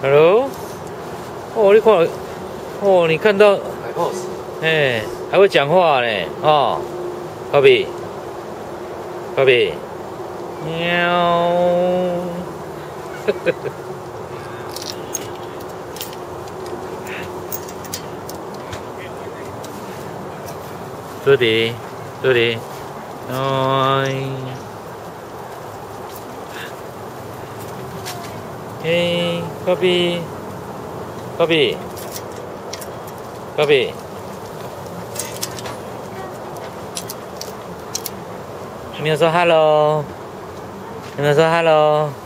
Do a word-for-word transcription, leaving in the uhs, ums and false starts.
Hello，哦，你看，哦，你看到， 摆 pose， 哎，还会讲话呢，哦，芭比，芭比，喵，呵呵呵。这里，这里，哎，嘿，芭比，芭比，芭比，有没有说 hello？有没有说 hello？